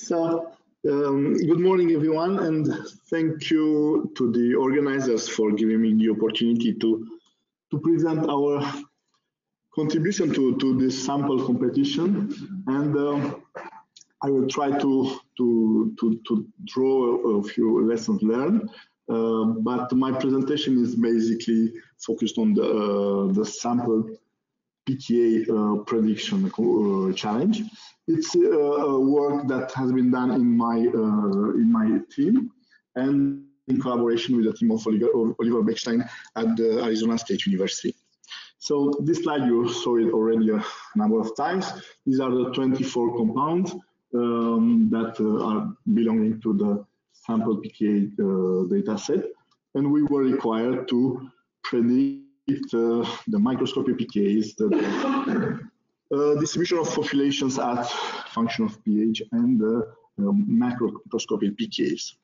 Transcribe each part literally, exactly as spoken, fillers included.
So, um, good morning, everyone, and thank you to the organizers for giving me the opportunity to, to present our contribution to, to this sample competition. And uh, I will try to, to, to, to draw a few lessons learned. Uh, but my presentation is basically focused on the, uh, the sample P K A uh, prediction uh, challenge. It's uh, a work that has been done in my uh, in my team and in collaboration with the team of Oliver, Oliver Beckstein at the Arizona State University. So this slide, you saw it already a number of times. These are the twenty-four compounds um, that uh, are belonging to the sample P K A uh, data set, and we were required to predict uh, the microscopic P K As, the uh, distribution of populations at function of pH, and the uh, um, macroscopic P K As.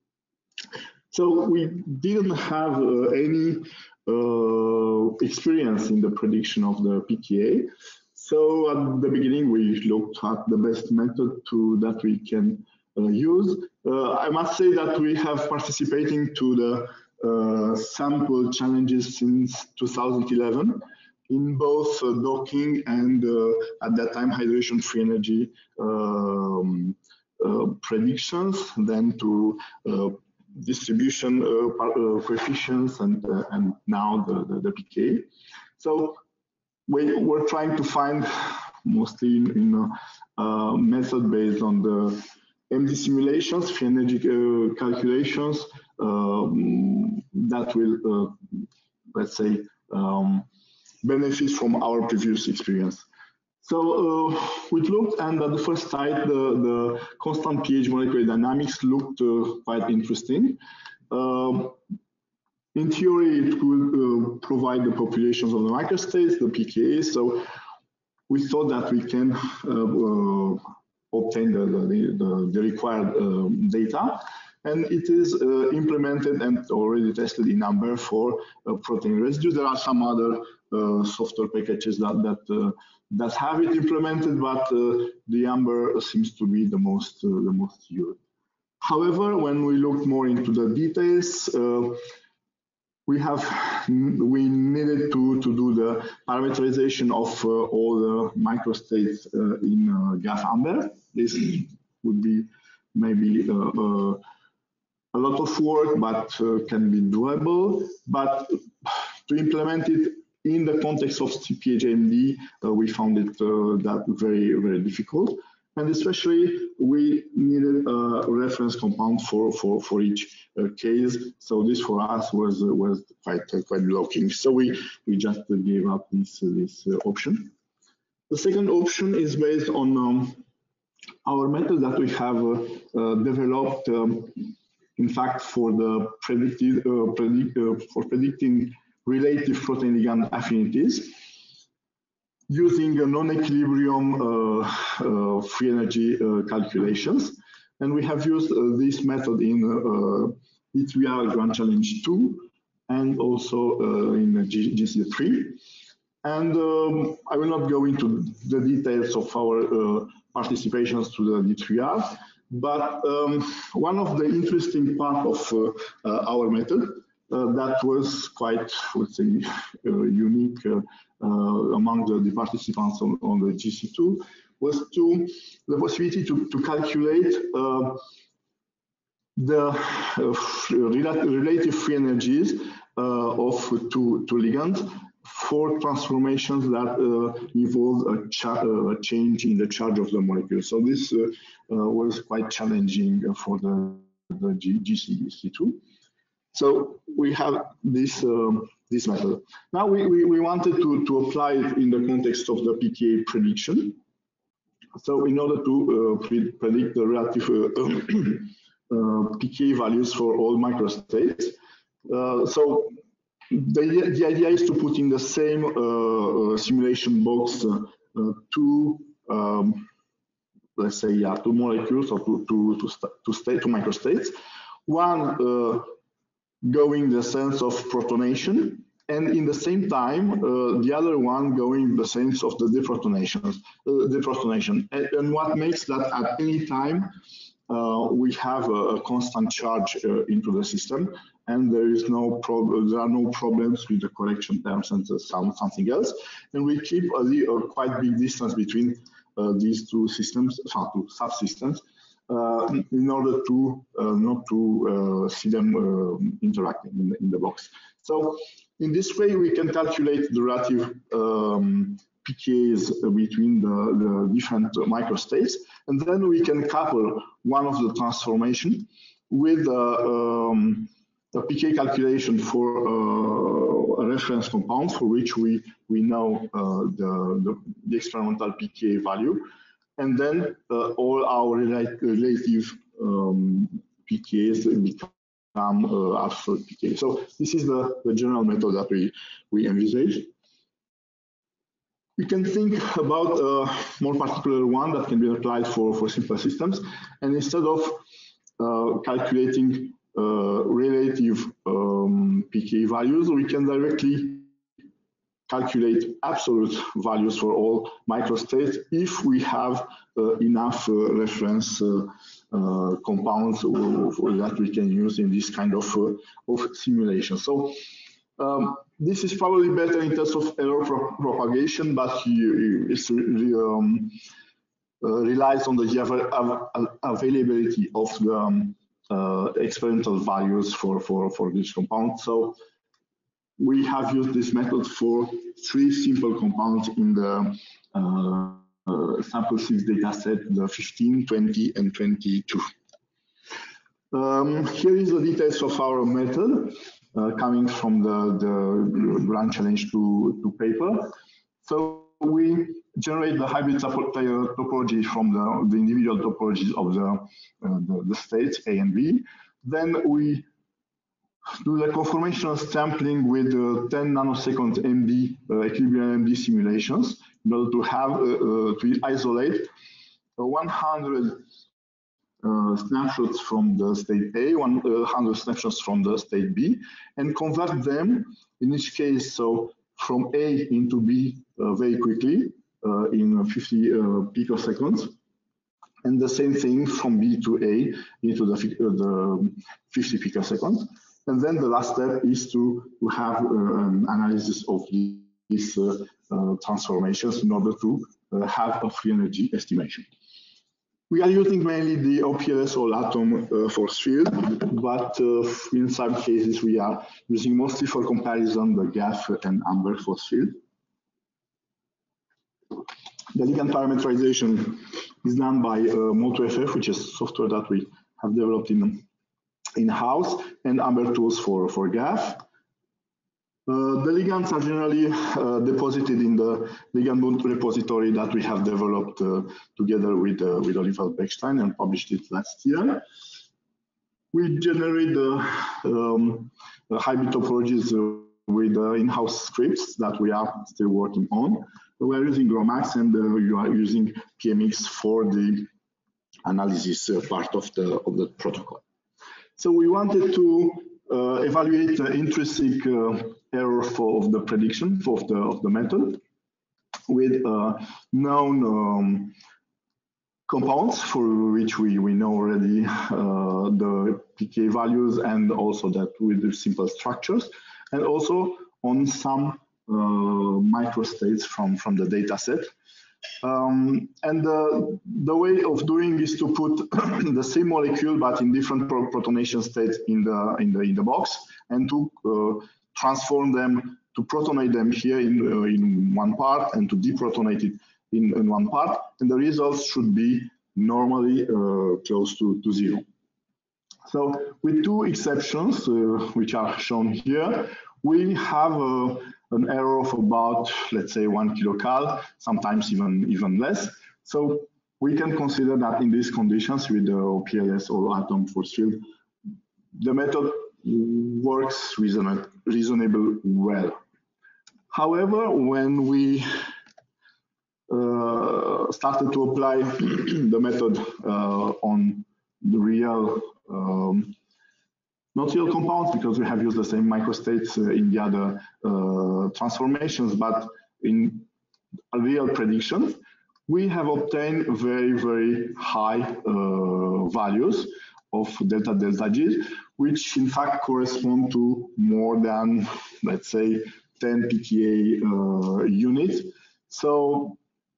So we didn't have uh, any uh, experience in the prediction of the P K A. So at the beginning, we looked at the best method to that we can uh, use. Uh, I must say that we have participating to the uh, sample challenges since two thousand eleven in both uh, docking and uh, at that time hydration free energy um, uh, predictions, then to uh, distribution uh, uh, coefficients, and uh, and now the, the, the P K A. So we were trying to find mostly in, in a uh, method based on the M D simulations, free energy uh, calculations um, that will, uh, let's say, um, benefit from our previous experience. So uh, we looked, and at the first sight, the, the constant pH molecular dynamics looked uh, quite interesting. Um, in theory, it could uh, provide the populations of the microstates, the P K As. So we thought that we can uh, uh, obtain the, the, the, the required um, data. And it is uh, implemented and already tested in Amber for uh, protein residues. There are some other uh, software packages that that uh, that have it implemented, but uh, the Amber seems to be the most uh, the most used. However, when we looked more into the details, uh, we have we needed to to do the parameterization of uh, all the microstates uh, in uh, gas Amber. This would be maybe uh, uh, a lot of work, but uh, can be doable. But to implement it in the context of C P H M D, uh, we found it uh, that very, very difficult. And especially, we needed a reference compound for for for each uh, case. So this for us was uh, was quite uh, quite blocking. So we we just uh, gave up this uh, this uh, option. The second option is based on um, our method that we have uh, uh, developed. Um, In fact, for the predicted uh, predict, uh, for predicting relative protein ligand affinities, using a non-equilibrium uh, uh, free energy uh, calculations, and we have used uh, this method in uh, D three R Grand Challenge two and also uh, in G C three. And um, I will not go into the details of our uh, participations to the D three R. But um, one of the interesting part of uh, uh, our method uh, that was quite, let's say, uh, unique uh, uh, among the, the participants on, on the G C two was to the possibility to, to calculate uh, the uh, relative free energies uh, of two, two ligands for transformations that uh, involve a, a change in the charge of the molecule. So this uh, uh, was quite challenging for the, the G C two. So we have this um, this method. Now we, we, we wanted to, to apply it in the context of the P K A prediction. So in order to uh, pre predict the relative uh, uh, P K A values for all microstates, uh, so The, the idea is to put in the same uh, simulation box uh, uh, two, um, let's say, yeah, two molecules or two to to to state two microstates. One uh, going the sense of protonation, and in the same time, uh, the other one going the sense of the deprotonation. Uh, deprotonation. And, and what makes that at any time uh, we have a, a constant charge uh, into the system, and there is no problem. There are no problems with the correction terms and some, something else, and we keep a, a quite big distance between uh, these two systems, two subsystems, uh, in order to uh, not to uh, see them uh, interacting in the, in the box. So in this way, we can calculate the relative um, P K As between the, the different microstates, and then we can couple one of the transformation with uh, um, a P K calculation for uh, a reference compound for which we we know uh, the, the the experimental P K value, and then uh, all our relative um, P K As become uh, absolute P K. So this is the, the general method that we we envisage. We can think about a more particular one that can be applied for for simple systems, and instead of uh, calculating Uh, relative um, P K values, we can directly calculate absolute values for all microstates if we have uh, enough uh, reference uh, uh, compounds that we can use in this kind of, uh, of simulation. So um, this is probably better in terms of error pro propagation, but it um, uh, relies on the av availability of the um, Uh, experimental values for, for, for this compound. So we have used this method for three simple compounds in the uh, uh, sample six data set, the fifteen, twenty, and twenty-two. Um, here is the details of our method uh, coming from the, the Grand Challenge two paper. So we generate the hybrid topology from the, the individual topologies of the, uh, the, the states A and B. Then we do the conformational sampling with uh, ten nanosecond M D uh, equilibrium M D simulations in order to have uh, uh, to isolate uh, one hundred uh, snapshots from the state A, one hundred snapshots from the state B, and convert them in each case so from A into B uh, very quickly. Uh, in fifty uh, picoseconds, and the same thing from B to A into the, uh, the fifty picoseconds. And then the last step is to, to have uh, an analysis of these uh, uh, transformations in order to uh, have a free energy estimation. We are using mainly the O P L S all atom uh, force field, but uh, in some cases we are using mostly for comparison the G A F and AMBER force field. The ligand parameterization is done by uh, MotoFF, which is software that we have developed in in-house, and AMBER tools for, for G A F. Uh, the ligands are generally uh, deposited in the ligand repository that we have developed uh, together with, uh, with Oliver Beckstein and published it last year. We generate the, um, the hybrid topologies uh, with uh, in-house scripts that we are still working on. We are using GROMACS, and uh, you are using P M X for the analysis uh, part of the of the protocol. So we wanted to uh, evaluate the intrinsic uh, error for of the prediction of the of the method with uh, known um, compounds for which we we know already uh, the P K values, and also that with the simple structures, and also on some Uh, microstates from from the data set, um, and the the way of doing is to put the same molecule but in different pro protonation states in the in the in the box, and to uh, transform them, to protonate them here in uh, in one part and to deprotonate it in, in one part, and the results should be normally uh, close to to zero. So with two exceptions, uh, which are shown here, we have a an error of about, let's say, one kilocal, sometimes even, even less. So we can consider that in these conditions with the O P L S or atom force field, the method works reasonable, reasonable well. However, when we uh, started to apply the method uh, on the real um, not real compounds because we have used the same microstates uh, in the other uh, transformations, but in real predictions, we have obtained very, very high uh, values of delta delta G, which in fact correspond to more than, let's say, ten P K A uh, units. So,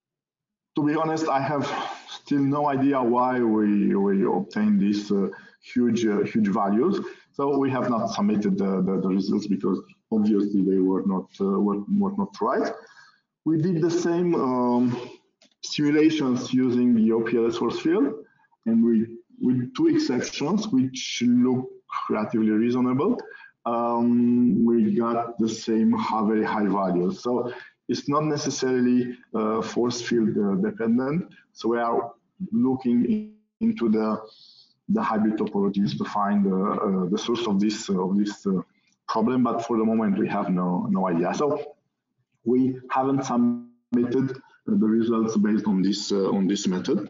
to be honest, I have still no idea why we, we obtained these uh, huge, uh, huge values. So we have not submitted the, the, the results because obviously they were not, uh, were, were not right. We did the same um, simulations using the O P L S force field, and we, with two exceptions, which look relatively reasonable, um, we got the same very high values. So it's not necessarily uh, force field uh, dependent. So we are looking into the the hybrid topologies to find uh, uh, the source of this uh, of this uh, problem. But for the moment, we have no no idea. So we haven't submitted the results based on this uh, on this method.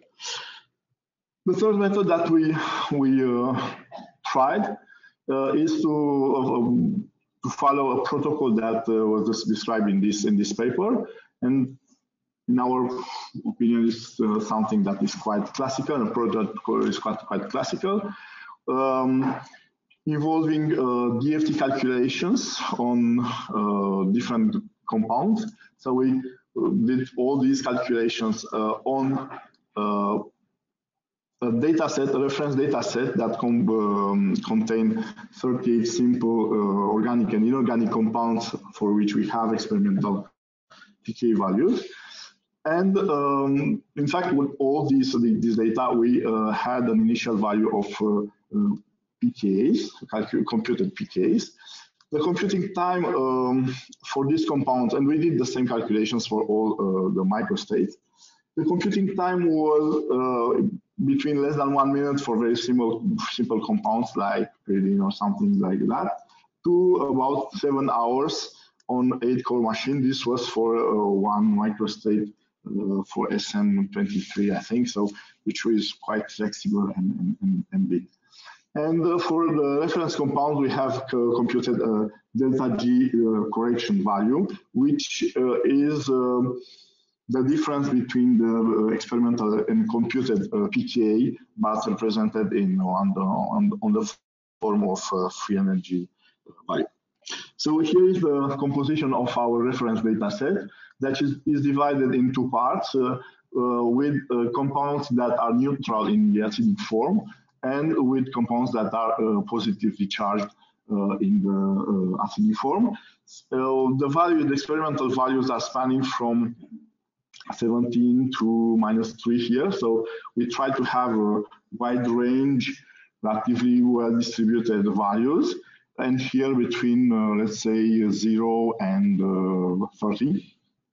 The third method that we we uh, tried uh, is to uh, to follow a protocol that uh, was described in this in this paper, and in our opinion, is uh, something that is quite classical. The protocol is quite quite classical, um, involving uh, D F T calculations on uh, different compounds. So we did all these calculations uh, on uh, a data set, a reference data set that com um, contain thirty-eight simple uh, organic and inorganic compounds for which we have experimental P K values. And um, in fact, with all these, this data, we uh, had an initial value of uh, uh, P K As, computed P K As. The computing time um, for these compounds, and we did the same calculations for all uh, the microstates. The computing time was uh, between less than one minute for very simple, simple compounds like pyridine or something like that, to about seven hours on eight-core machine. This was for uh, one microstate uh, for S M twenty-three, I think, so which is quite flexible and, and, and big. And uh, for the reference compound, we have uh, computed a delta G uh, correction value, which uh, is uh, the difference between the uh, experimental and computed uh, P K A, but represented in on the, on, on the form of uh, free energy value. So here is the composition of our reference data set that is, is divided in two parts uh, uh, with uh, compounds that are neutral in the acidic form and with compounds that are uh, positively charged uh, in the uh, acidic form. So the value, the experimental values are spanning from seventeen to minus three here. So we try to have a wide range, relatively well distributed values. And here between, uh, let's say, zero and uh, thirty.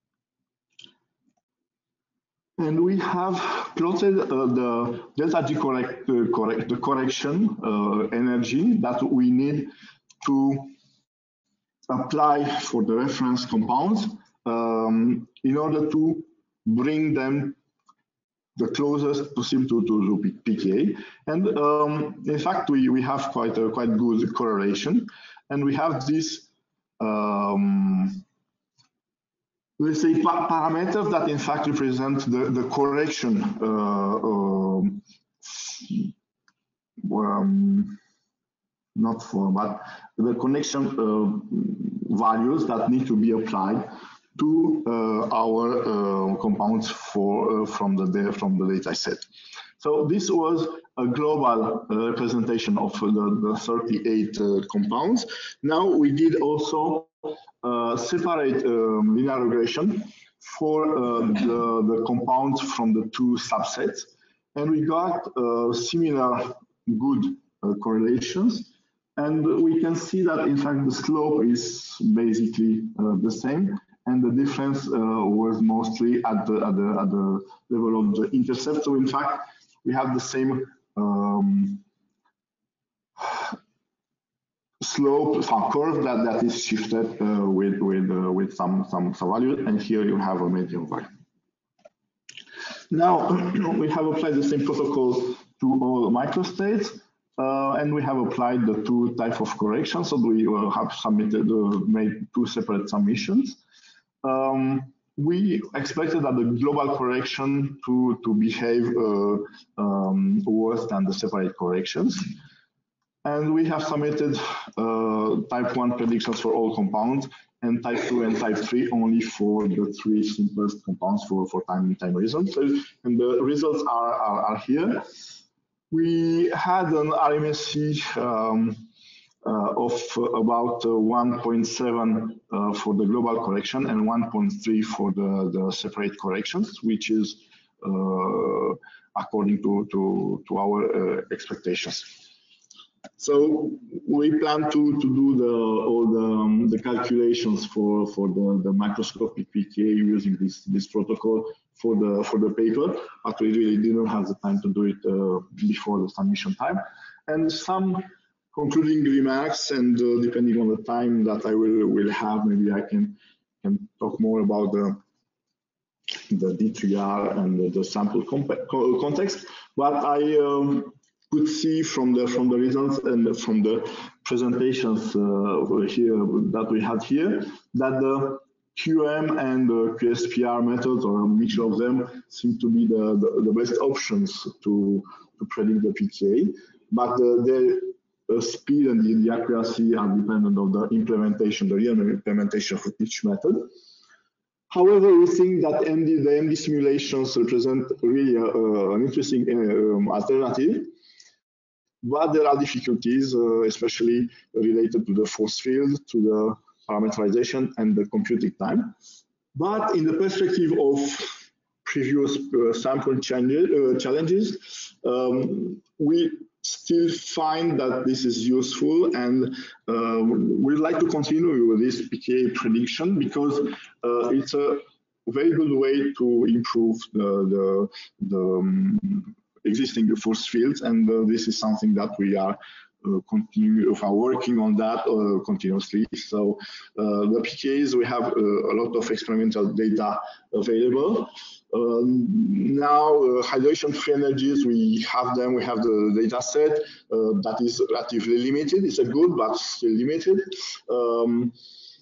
And we have plotted uh, the delta G correct, uh, correct, the correction uh, energy that we need to apply for the reference compounds um, in order to bring them the closest possible to, to, to P K A. And um, in fact, we, we have quite a quite good correlation. And we have these, um, let's say, pa parameters that in fact represent the, the correction, uh, um, um, not for, but the connection uh, values that need to be applied to uh, our uh, compounds for uh, from the from the data set. So this was a global uh, representation of the, the thirty-eight uh, compounds. Now we did also uh, separate um, linear regression for uh, the, the compounds from the two subsets, and we got uh, similar good uh, correlations. And we can see that in fact the slope is basically uh, the same. And the difference uh, was mostly at the, at, the, at the level of the intercept. So in fact, we have the same um, slope, some curve that, that is shifted uh, with, with, uh, with some, some, some value. And here you have a median value. Now, we have applied the same protocol to all microstates. Uh, and we have applied the two types of corrections. So we uh, have submitted, uh, made two separate submissions. Um, we expected that the global correction to, to behave uh, um, worse than the separate corrections. And we have submitted uh, type one predictions for all compounds and type two and type three only for the three simplest compounds for, for time and time results. And the results are, are, are here. We had an R M S E um, uh, of about uh, one point seven uh, for the global correction and one point three for the, the separate corrections, which is uh, according to, to, to our uh, expectations. So we plan to, to do the, all the, um, the calculations for, for the, the microscopic P K using this, this protocol for the, for the paper, but we really didn't have the time to do it uh, before the submission time. And some concluding remarks, and uh, depending on the time that I will, will have, maybe I can, can talk more about the, the D three R and the, the sample context, but I um, could see from the from the results and from the presentations uh, here that we had here that the Q M and the Q S P R methods, or a mixture of them, seem to be the, the, the best options to, to predict the P K. But uh, the uh, speed and the, the accuracy are dependent on the implementation, the real implementation of each method. However, we think that M D, the M D simulations represent really a, uh, an interesting uh, um, alternative. But there are difficulties, uh, especially related to the force field, to the parameterization and the computing time. But in the perspective of previous uh, sample uh, challenges, um, we still find that this is useful, and uh, we'd like to continue with this P K prediction because uh, it's a very good way to improve the, the, the um, existing force fields, and uh, this is something that we are uh, continue are working on that uh, continuously. So uh, the P Ks, we have uh, a lot of experimental data available. Um, now uh, hydration free energies, we have them, we have the data set uh, that is relatively limited. It's a good, but still limited. Um,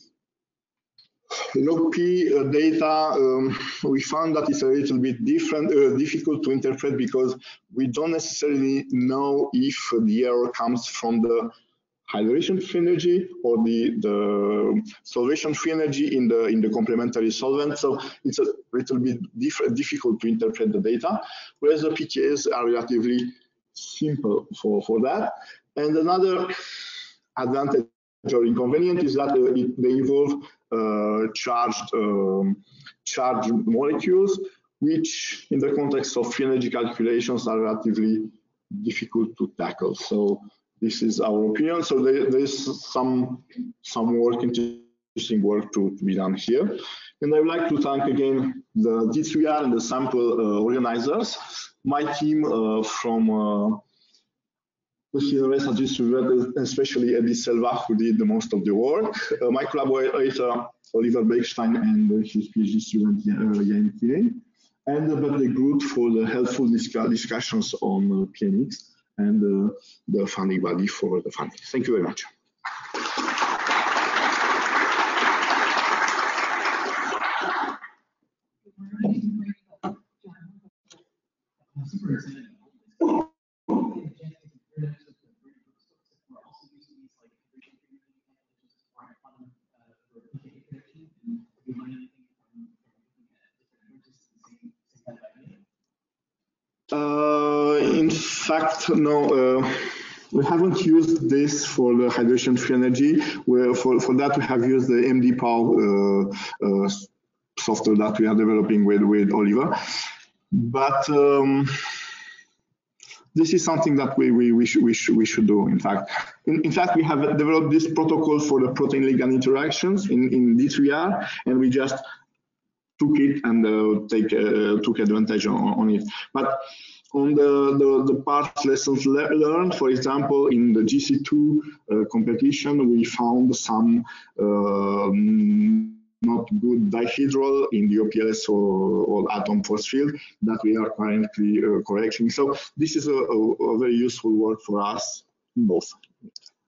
log P uh, data, um, we found that it's a little bit different, uh, difficult to interpret because we don't necessarily know if the error comes from the hydration free energy or the, the solvation free energy in the in the complementary solvent. So it's a little bit diff difficult to interpret the data, whereas the P Ks are relatively simple for, for that. And another advantage or inconvenient is that uh, it, they involve uh, charged um, charged molecules, which in the context of free energy calculations are relatively difficult to tackle. So this is our opinion. So there, there's some some work, interesting work to, to be done here. And I would like to thank again the D three R and the sample uh, organizers, my team uh, from uh, the University distributed, especially Eddie Selva, who did the most of the work, uh, my collaborator Oliver Beckstein and his PhD student uh, Yannick Kiley, and the Berkeley group for the helpful discuss discussions on uh, P N X, and uh, the funding body for the funding. Thank you very much. Super excited. Uh, in fact, no. Uh, we haven't used this for the hydration free energy. We're, for, for that, we have used the M D P A L uh, uh, software that we are developing with, with Oliver. But um, this is something that we, we, we, should, we, should, we should do, in fact. In, in fact, we have developed this protocol for the protein ligand interactions in, in D three R, and we just took it and uh, take uh, took advantage on, on it. But on the, the, the past lessons le learned, for example, in the G C two uh, competition, we found some uh, not good dihedral in the O P L S or, or atom force field that we are currently uh, correcting. So this is a, a, a very useful work for us both.